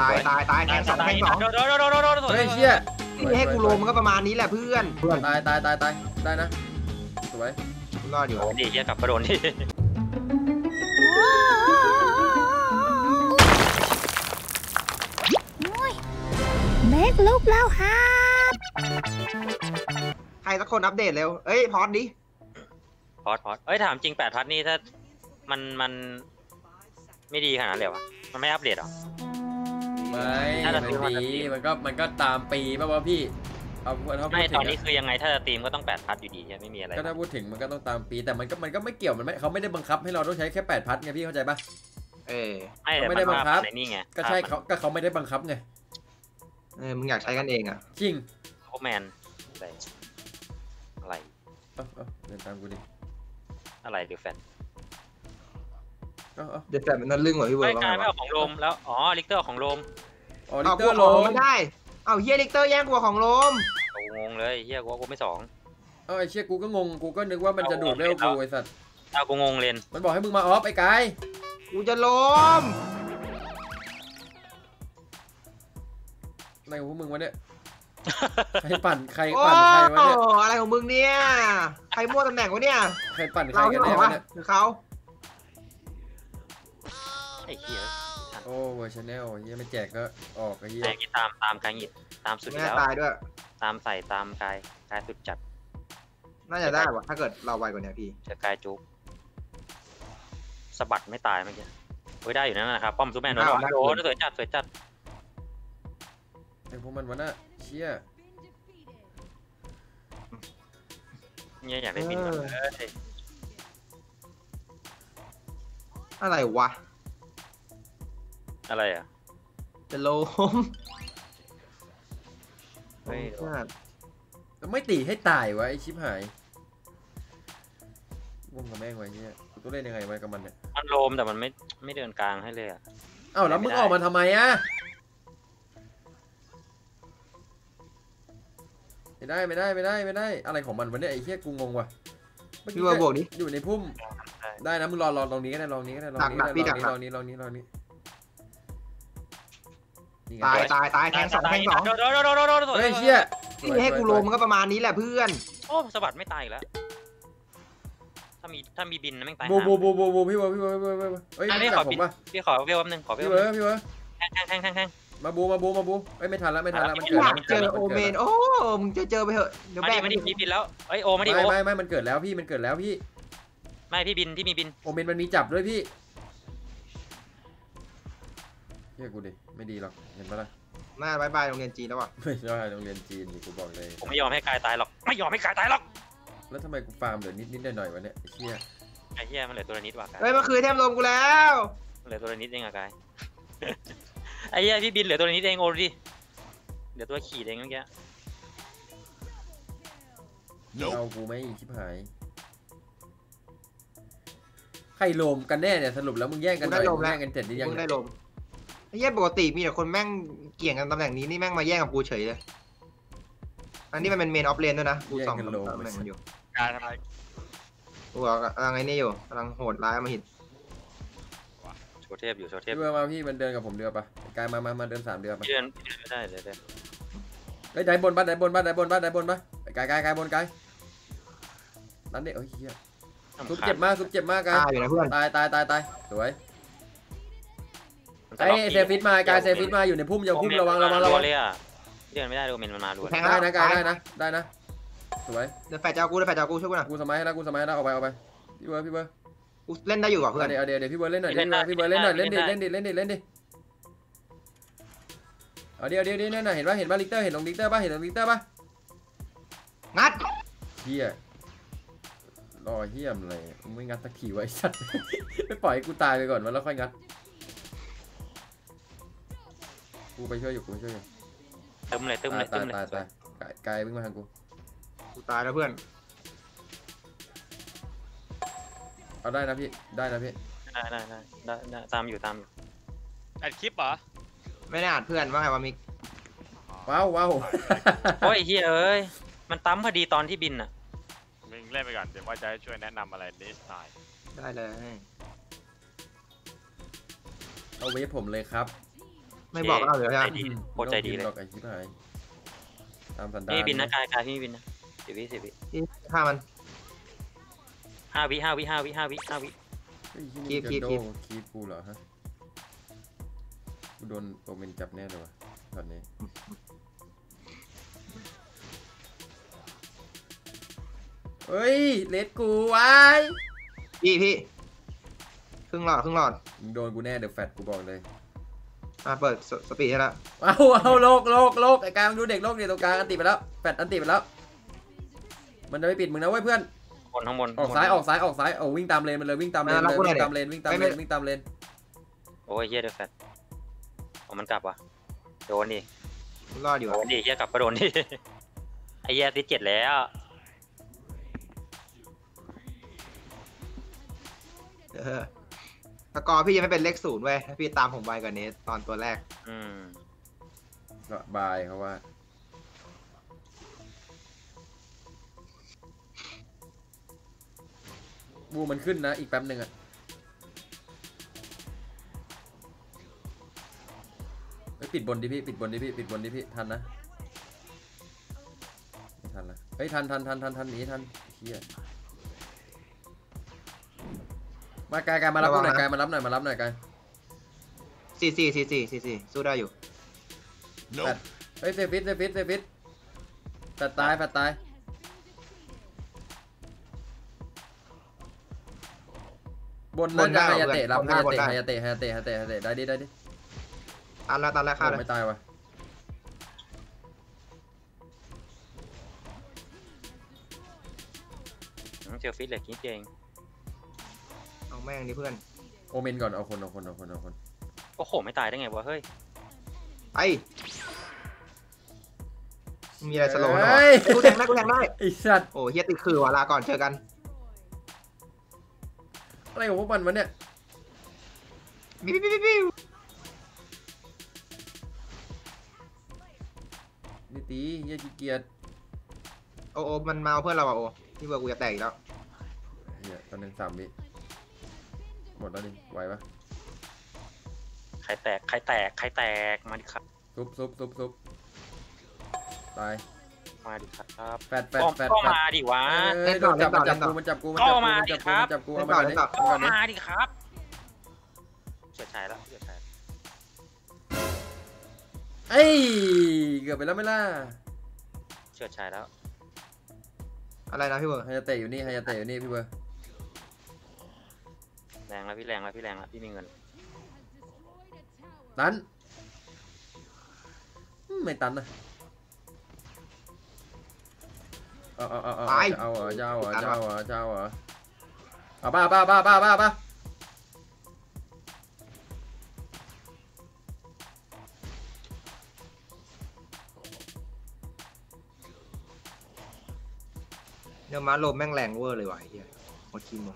ตายแทงสองเฮ้ยเชี่ยที่ให้กูลงมันก็ประมาณนี้แหละเพื่อนตายได้นะสวยรอดอยู่ดีเชี่ยกลับกระโดดที่เมกลุกแล้วครับใครสักคนอัปเดตเร็วเอ้ยพอดดิพอดเอ้ยถามจริง8 พัทนี่ถ้ามันไม่ดีขนาดนั้นเลยวะมันไม่อัปเดตหรอไม่ดีมันก็ตามปีป่ะวะพี่ไม่ตอนนี้คือยังไงถ้าจะตีมก็ต้อง8 พัทอยู่ดีใช่ไม่มีอะไรก็ถ้าพูดถึงมันก็ต้องตามปีแต่มันก็ไม่เกี่ยวเขาไม่ได้บังคับให้เราต้องใช้แค่8 พัทไงพี่เข้าใจป่ะไม่ได้บังคับนี่ไงก็ใช่เขาไม่ได้บังคับไงมึงอยากใช้กันเองอ่ะจริงโคแมนอะไรเดินตามกูดิอะไรเดือดแฟนเดือดแฟนมันนั่นลึ่งเหรอพี่เบิร์ดไม่เอาของโรมแล้วอ๋อลิกเตอร์ของโรมลิกเตอร์โรมไม่ได้เอาเฮียลิกเตอร์แย่งกูของโรมงงเลยเฮียกูไม่2 ไอ้เชี่ยกูก็งงกูก็นึกว่ามันจะดูดเร็วกูไอ้สัตว์กูงงเลนมันบอกให้มึงมาออฟไอ้กายกูจะล้มอะไรของพวกมึงวะเนี่ยใครปั่นใครวะเนี่ยอะไรของมึงเนี่ยใครมั่วตำแหน่งวะเนี่ยใครปั่นใครกันแน่วะเนี่ยคือเขาไอ้เหี้ยโอ้เวอร์ชันแนลเหี้ยไม่แจกก็ออกไอ้เหี้ยตามกายหิดตามสุดแล้วตายด้วยตามใส่ตามกายสุดจัดน่าจะได้วะถ้าเกิดเราไวกว่านี้พี่จะกายจุกสะบัดไม่ตายเมื่อกี้เฮ้ยได้อยู่นั่นนะครับป้อมซูแมนโดนสวยจัดไอ้พวกมันวะน่ะเชี่ยเนี่ยอยากได้บินเลยอะไรวะอะไรอ่ะจะล้มไม่ตีให้ตายวะไอชิบหายงงกับแม่งไว้เนี่ยกูต้องเล่นยังไงไว้กับมันเนี่ยมันโลมแต่มันไม่เดินกลางให้เลยอ่ะเอ้าแล้วมึงออกมาทำไมอ่ะไม่ได้อะไรของมันวะเนี่ยไอ้เหี้ยกูงงว่ะพี่ว่าบวกนี้อยู่ในพุ่มได้นะมึงรอตรงนี้ก็ได้ลองนี้ตายแทงสองเฮ้ยเชี่ยที่ให้กูลงมันก็ประมาณนี้แหละเพื่อนโอ้สะบัดไม่ตายอีกแล้วถ้ามีบินนะแม่งตายบูพี่เฮ้ยพี่ขอบินพี่ขอเวลแป๊บนึงขอเวลพี่แทงมาบูเอ้ยไม่ทันแล้วมันเกิดเจอโอเมนโอ้มึงเจอไปเถอะเดี๋ยวแบกไม่ได้พี่บินแล้วเอ้ยโอไม่ได้โอไม่มันเกิดแล้วพี่ไม่พี่บินที่มีบินโอเมนมันมีจับด้วยพี่เฮียกูดิไม่ดีหรอกเห็นปะล่ะน่าบายโรงเรียนจีนแล้วว่ะไม่ใช่โรงเรียนจีนกูบอกเลยผมไม่ยอมให้กายตายหรอกไม่ยอมให้กายตายหรอกแล้วทำไมกูฟาร์มเหลือนิดหน่อยวะเนี่ยไอ้เหี้ยมันเหลือตัวนิดว่ะเฮ้ยมันคือเทมลมกูแล้วเหลือตัวนิดเองอะกายไอ้เหี้ยพี่บินเหลือตัวนิดเองโอ้ดิเหลือตัวขี่เองเมื่อกี้เอากูไม่ชิบหายใครลมกันแน่เนี่ยสรุปแล้วมึงแย่งกันแย่งกันเสร็จหรือยังได้ลมไอ้เหี้ยปกติมีแต่คนแม่งเกี่ยงกันตำแหน่งนี้นี่แม่งมาแย่งกับกูเฉยเลยอันนี้มันเป็นเมนออฟเลนด้วยนะกูส่องตำแหน่งมันอยู่การอะไรกูกำลังไงนี่อยู่กำลังโหดร้ายมาหินโชว์เทพเรือมาพี่มันเดินกับผมเรือปะกายมาเดิน3 เรือปะเดินไม่ได้เลยเฮ้ยได้บนปะกายบนนั่นเด็กเฮ้ยเฮียซุปเจ็บมากกายตายสวยไอ้เซฟิตมากายเซฟิตมาอยู่ในพุ่มอย่าพุ่มระวังเลยอ่ะเดินไม่ได้โดเมนมันมาล้วนได้นะกายได้นะสวยเดี๋ยวแฟร์เจ้ากูช่วยกูหน่อยกูสมัยแล้วเอาไปพี่เบิร์ดกูเล่นได้อยู่กับเพื่อนเดี๋ยวพี่เบิร์ดเล่นหน่อยพี่เบิร์ดเล่นหน่อยเล่นดิเอาเดี๋ยวนั่นน่ะเห็นป่ะลิกเตอร์เห็นลงลิกเตอร์ป่ะงัดเฮียรอเฮียมอะไรไม่งัดสักทีไว้สัตว์ไม่ปล่อยกูตายไปก่อนแล้วค่อยงัดกูไปช่วยอยู่ตึมเลยตายไกลวิ่งมาทางกูตายแล้วเพื่อนเอาได้นะพี่ได้ตามอยู่อัดคลิปเหรอไม่ได้อ่านเพื่อนว่าไงวะมิกว้าวโอ้ยเฮียเอ้ยมันตั้มพอดีตอนที่บินอ่ะมึงเล่นไปก่อนเดี๋ยวว่าจะช่วยแนะนำอะไรนิดหน่อยได้เลยเอาเวฟผมเลยครับไม่บอกเอาเลยใจฮะดีโคตรใจดีเลยไอ้ชิบหายตามสันดานพี่บินนะกายพี่บินนะ10 วิที่ฆ่ามัน 5 วิ 5 วิ 5 วิ 5 วิ 5 วิเฮ้ยที่นี่จะโดนคีบกูเหรอฮะกูโดนโอเมนจับแน่เลยวะตอนนี้เฮ้ยเลดกูไว้พี่ครึ่งหลอดมึงโดนกูแน่เดี๋ยวแฟดกูบอกเลยเปิดสปีดให้ละเอาโลกไอ้กลางดูเด็กโลกเนี่ยตรงกลางอันติไปแล้วแฟดอันติไปแล้วมันจะไม่ปิดมึงนะเว้ยเพื่อนข้างบนออกซ้ายเอาวิ่งตามเลนมันเลยวิ่งตามเลนวิ่งตามเลนโอ้ยเฮียเดือดแฟตมันกลับว่ะโดนดิรอดอยู่โดนดิเฮียกลับก็โดนดิ ไอ้เฮียติด7แล้วสกอร์พี่ยังไม่เป็นเลข0เว้ยพี่ตามผมไวกว่านี้ตอนตัวแรกก็บายเขาว่าบูมันขึ้นนะอีกแป๊บหนึ่งอะปิดบนดิพี่ทันนะไม่ทันละเฮ้ยทันหนีทันเฮียมากายมารับหน่อยกายมารับหน่อยกาย 4 สู้ได้อยู่เฮ้ยเซฟิตแฟดตายบนนั่นจะฮายาเตะรับฮายาเตะได้ดิตามแล้วฆ่าเลยไม่ตายวะเซลฟิตเลยคิดเองเอาแม่งดิเพื่อนโอเมนก่อนเอาคนโอ้โหไม่ตายได้ไงวะเฮ้ยไอ้มีอะไรสโลว์หรอกูแทงได้ไอ้สัตว์โอ้เฮียติดคือว่ะลาก่อนเจอกันอะไรของพวกมันวะเนี่ยบิ้วนี่ตีเฮียขี้เกียจโอ้มันมาเพื่อนเราอ่ะโอ้ที่เบอร์กูจะแตกอีกแล้วเฮียตอนนึง3 วิหมดแล้วนี่ไหวปะใครแตกมาดิครับซุบตายมาดิครับแฟดก็มาดิวะมันจับกูเอามาดิครับเฉื่อยชายแล้วเอ้ยเกือบไปแล้วไม่ล่ะเฉื่อยชายแล้วอะไรนะพี่เบอร์ฮายาเตะอยู่นี่พี่เบอร์แรงแล้วพี่มีเงินตันไม่ตันนะเอาเหรอเอาบ้าเนื้อม้าโลมแม่งแรงเวอร์เลยว่ะเฮียหมดทีมหมด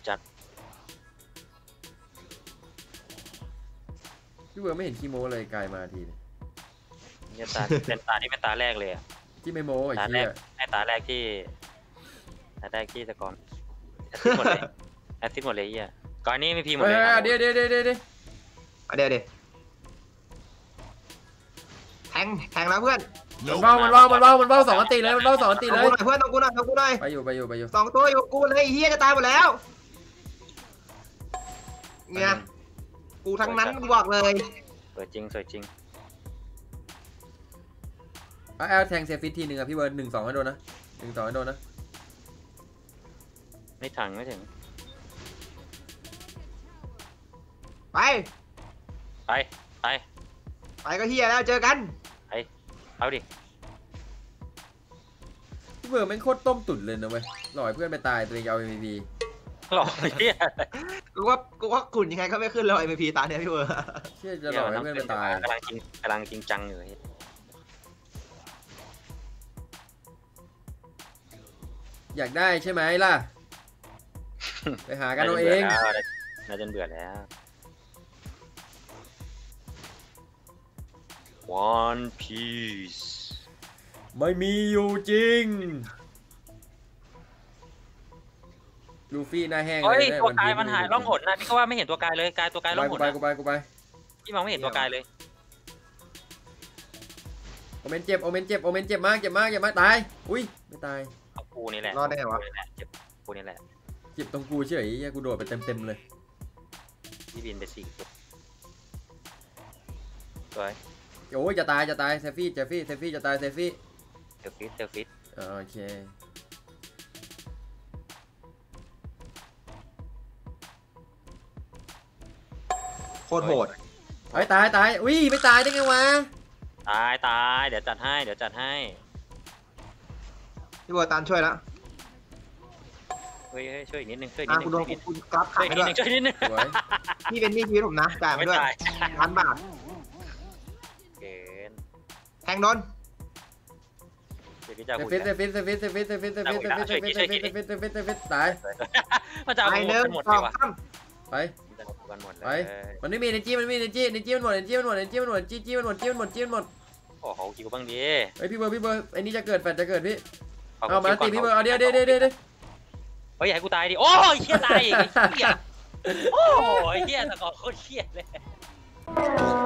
พี่เบอร์ไม่เห็นคีโมเลยกลายมาทีเนี่ยเป็นตาที่เป็นตาแรกเลยอะที่ไม่โมไอ้ตาเหี้แรยกตาแรกที่ตะกอนแอสซิดหมดเลยเฮียก่อนนี้ไม่พีหมดเลยเดี๋ยวแทงแล้วเพื่อนมันเบ้า2 อันติเลยเพื่อนต้องกูหน่อยไปอยู่ 2 ตัวอยู่กูเลยเฮียจะตายหมดแล้วเนี่ยกูทั้งนั้นกูบอกเลยสวยจริงแอลแทงเซฟิตทีนึงอะพี่เบิร์ด1-2ให้โดนนะไม่ถึงไปก็เฮียแล้วเจอกันเอาดิพี่เบิร์ดแม่งโคตรต้มตุ๋นเลยนะเว้ยหล่อยเพื่อนไปตายตัวเองเอา MVP หล่อเฮียกูว่าขุนยังไงก็ไม่ขึ้นเลย MVP ตาเนี่ยพี่เบิร์ดเชื่อจะหล่อยเพื่อนไปตายกำลังจริงจังอยู่อยากได้ใช่ไหมล่ะ ไปหากันเอาเองน่าจะเบื่อแล้ว One Piece ไม่มีอยู่จริงลูฟี่หน้าแห้งเฮ้ยตัวกายมันหายล่องหนนะพี่ก็ว่าไม่เห็นตัวกายเลยตัวกายล่องหนกูไปพี่มองไม่เห็นตัวกายเลยเมนเจ็บโอเมนเจ็บโอเมนเจ็บมากเจ็บมากเจ็บมากตายอุ้ยไม่ตายเอากูนี่แหละรอดได้ไงวะเจ็บกูนี่แหละเจ็บตรงกูเฉยเหี้ยกูโดดไปเต็มเลยที่บินไป4ตัวสวยโอ้ยจะตายเซฟี่จะตายเซฟี่เดี๋ยวฟิตโอเคโคตรโหดเฮ้ยตายอุ้ยไม่ตายได้ไงวะตายเดี๋ยวจัดให้พี่บัวตามช่วยแล้วเฮ้ยช่วยอีกนิดนึงช่วยอีกอ่ะนิดนึงกูโดนคุณกราฟช่ขาวยยอีกด้นิวดยนึงสวยนี่เป็นหนี้ชีวิตผมนะจ่ายมาไม่ด้วยตาย 1,000 บาทเกินแทงโดนเดี๋ยวพี่จะเซพูดฟิตตายมันจะเอาไปหมหนึ่งดหมดสเลอย งวะสามไปกันหมดเลไปยมันไม่มีเนจี้มันหมดจี้มันหมดโอ้โหคิวบ้างดีเฮ้ยพี่เบอร์ไอ้นี่จะเกิดแฟนจะเกิดพี่เอามาตีพี่เบอร์เอาเดี๋ยวเฮ้ยให้กูตายดิโอ้ยเฮียตายอีกไอ้เฮียโอ้ยเฮียตะกอนโคตรเฮียเลย